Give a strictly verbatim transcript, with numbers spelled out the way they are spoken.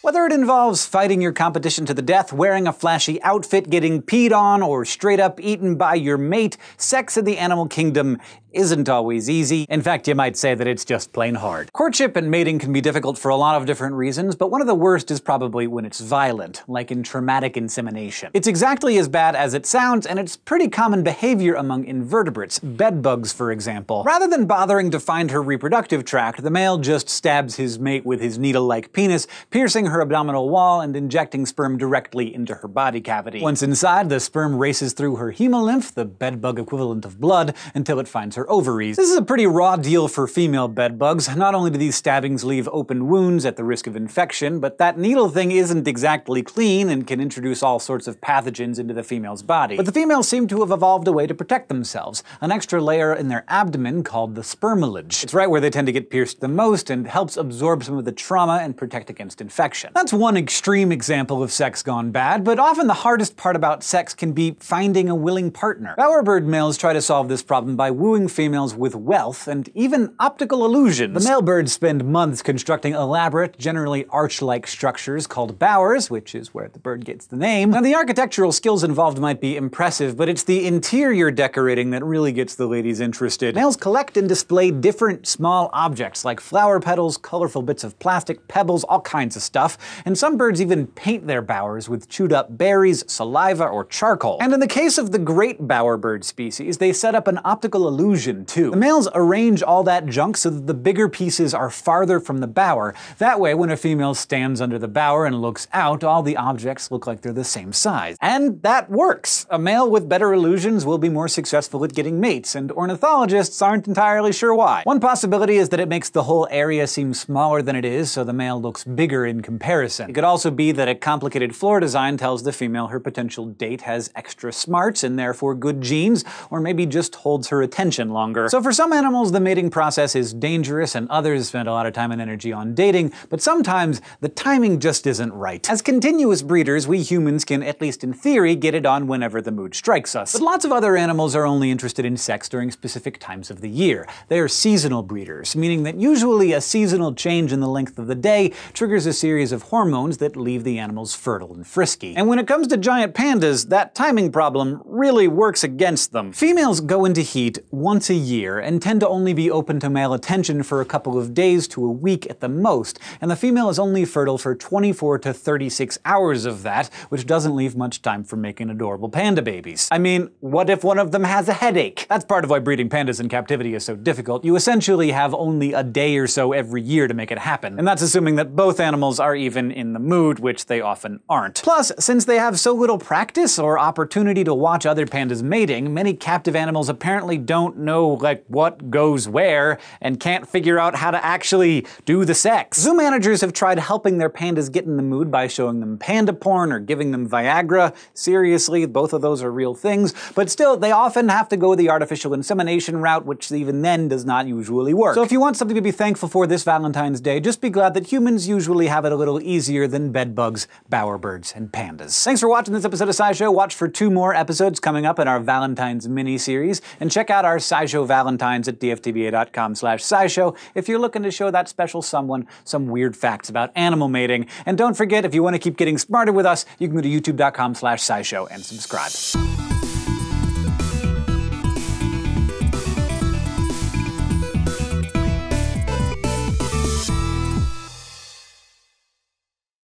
Whether it involves fighting your competition to the death, wearing a flashy outfit, getting peed on, or straight up eaten by your mate, sex in the animal kingdom isn't always easy. In fact, you might say that it's just plain hard. Courtship and mating can be difficult for a lot of different reasons, but one of the worst is probably when it's violent, like in traumatic insemination. It's exactly as bad as it sounds, and it's pretty common behavior among invertebrates, bedbugs for example. Rather than bothering to find her reproductive tract, the male just stabs his mate with his needle-like penis, piercing her abdominal wall and injecting sperm directly into her body cavity. Once inside, the sperm races through her hemolymph, the bedbug equivalent of blood, until it finds her ovaries. This is a pretty raw deal for female bedbugs. Not only do these stabbings leave open wounds at the risk of infection, but that needle thing isn't exactly clean and can introduce all sorts of pathogens into the female's body. But the females seem to have evolved a way to protect themselves, an extra layer in their abdomen called the Sperm Illage. It's right where they tend to get pierced the most and helps absorb some of the trauma and protect against infection. That's one extreme example of sex gone bad, but often the hardest part about sex can be finding a willing partner. Bowerbird males try to solve this problem by wooing females with wealth and even optical illusions. The male birds spend months constructing elaborate, generally arch-like structures called bowers, which is where the bird gets the name. Now, the architectural skills involved might be impressive, but it's the interior decorating that really gets the ladies interested. Males collect and display different small objects like flower petals, colorful bits of plastic, pebbles, all kinds of stuff, and some birds even paint their bowers with chewed up berries, saliva, or charcoal. And in the case of the great bowerbird species, they set up an optical illusion too. The males arrange all that junk so that the bigger pieces are farther from the bower. That way, when a female stands under the bower and looks out, all the objects look like they're the same size. And that works! A male with better illusions will be more successful at getting mates, and ornithologists aren't entirely sure why. One possibility is that it makes the whole area seem smaller than it is, so the male looks bigger in comparison. It could also be that a complicated floor design tells the female her potential date has extra smarts and therefore good genes, or maybe just holds her attention longer. So for some animals, the mating process is dangerous and others spend a lot of time and energy on dating, but sometimes the timing just isn't right. As continuous breeders, we humans can, at least in theory, get it on whenever the mood strikes us. But lots of other animals are only interested in sex during specific times of the year. They are seasonal breeders, meaning that usually a seasonal change in the length of the day triggers a series of hormones that leave the animals fertile and frisky. And when it comes to giant pandas, that timing problem really works against them. Females go into heat once a year and tend to only be open to male attention for a couple of days to a week at the most, and the female is only fertile for twenty-four to thirty-six hours of that, which doesn't leave much time for making adorable panda babies. I mean, what if one of them has a headache? That's part of why breeding pandas in captivity is so difficult. You essentially have only a day or so every year to make it happen, and that's assuming that both animals are even in the mood, which they often aren't. Plus, since they have so little practice or opportunity to watch other pandas mating, many captive animals apparently don't know, like, what goes where, and can't figure out how to actually do the sex. Zoo managers have tried helping their pandas get in the mood by showing them panda porn or giving them Viagra. Seriously, both of those are real things, but still, they often have to go the artificial insemination route, which even then does not usually work. So if you want something to be thankful for this Valentine's Day, just be glad that humans usually have it a little easier than bedbugs, bowerbirds, and pandas. Thanks for watching this episode of SciShow. Watch for two more episodes coming up in our Valentine's mini-series, and check out our SciShow Valentines at d f t b a dot com slash scishow if you're looking to show that special someone some weird facts about animal mating. And don't forget, if you want to keep getting smarter with us, you can go to youtube dot com slash scishow and subscribe.